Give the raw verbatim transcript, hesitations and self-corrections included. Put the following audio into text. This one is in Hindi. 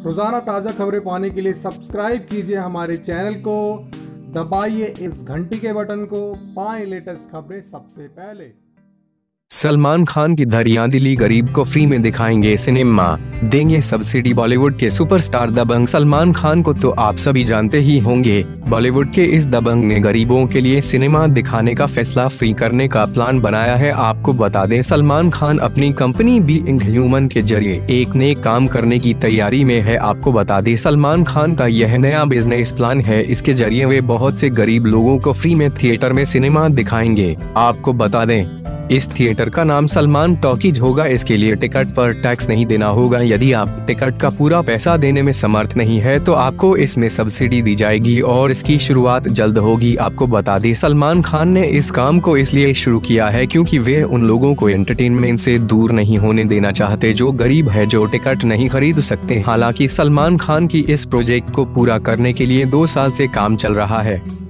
रोजाना ताज़ा खबरें पाने के लिए सब्सक्राइब कीजिए हमारे चैनल को, दबाइए इस घंटी के बटन को, पाएं लेटेस्ट खबरें सबसे पहले। सलमान खान की धरिया दिली गरीब को फ्री में दिखाएंगे सिनेमा, देंगे सब्सिडी। बॉलीवुड के सुपरस्टार दबंग सलमान खान को तो आप सभी जानते ही होंगे। बॉलीवुड के इस दबंग ने गरीबों के लिए सिनेमा दिखाने का फैसला फ्री करने का प्लान बनाया है। आपको बता दें, सलमान खान अपनी कंपनी बीइंग ह्यूमन के जरिए एक नए काम करने की तैयारी में है। आपको बता दें, सलमान खान का यह नया बिजनेस प्लान है। इसके जरिए वे बहुत से गरीब लोगों को फ्री में थिएटर में सिनेमा दिखाएंगे। आपको बता दें, इस थिएटर का नाम सलमान टॉकीज होगा। इसके लिए टिकट पर टैक्स नहीं देना होगा। यदि आप टिकट का पूरा पैसा देने में समर्थ नहीं है तो आपको इसमें सब्सिडी दी जाएगी और इसकी शुरुआत जल्द होगी। आपको बता दें, सलमान खान ने इस काम को इसलिए शुरू किया है क्योंकि वे उन लोगों को एंटरटेनमेंट से दूर नहीं होने देना चाहते जो गरीब है, जो टिकट नहीं खरीद सकते। हालांकि सलमान खान की इस प्रोजेक्ट को पूरा करने के लिए दो साल से काम चल रहा है।